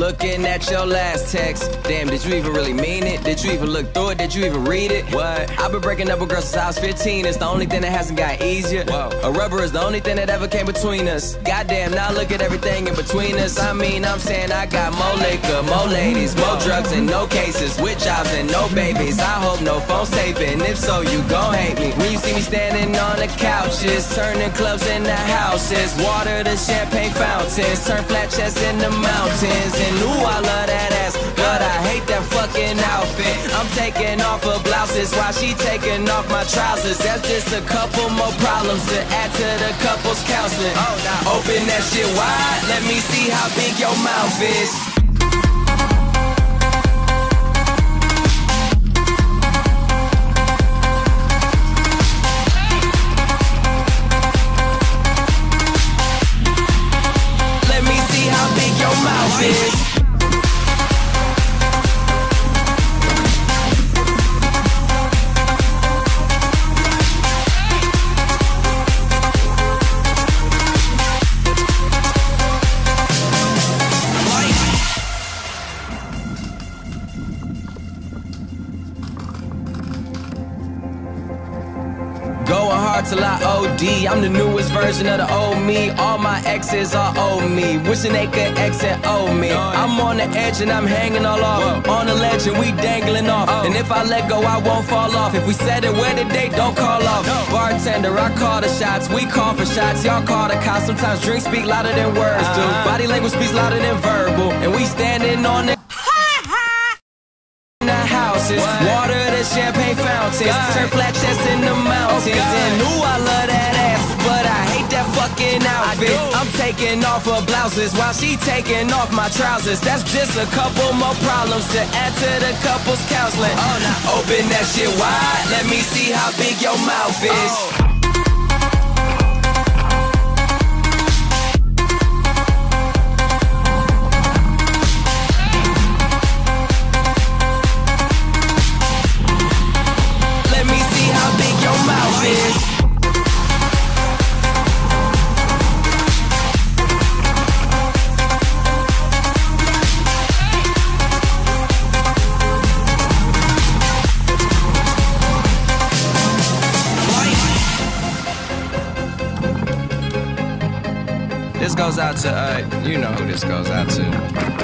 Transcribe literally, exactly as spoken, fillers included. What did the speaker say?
Looking at your last text. Damn, did you even really mean it? Did you even look through it? Did you even read it? What? I've been breaking up with girls since I was fifteen. It's the only thing that hasn't got easier. Whoa. A rubber is the only thing that ever came between us. Goddamn, now look at everything in between us. I mean, I'm saying I got more liquor, more ladies, more drugs and no cases, with jobs and no babies. I hope no phone's taping. If so, you gon' hate me. When you see me standing on the couches, turning clubs into houses, water to champagne fountains, turn flat chests into mountains. And ooh, I love that ass, but I hate that fucking outfit. I'm taking off her blouses while she taking off my trousers. That's just a couple more problems to add to the couple's counseling. Oh, now open that shit wide, let me see how big your mouth is. Going hard till I O D. I'm the newest version of the old me. All my exes are old me, wishing they could exit old me. I'm on the edge and I'm hanging all off. On the ledge and we dangling off. And if I let go, I won't fall off. If we said it where the date, don't call off. Bartender, I call the shots. We call for shots, y'all call the cops. Sometimes drinks speak louder than words do. Body language speaks louder than verbal. And we standing on the houses, water to champagne fountains, turn flat chests into mountains. And ooh, I love that ass, but I hate that fucking outfit. I'm taking off her blouses while she taking off my trousers. That's just a couple more problems to add to the couple's counseling. Oh, now open that shit wide, let me see how big your mouth is. Oh. This goes out to, uh, you know who this goes out to.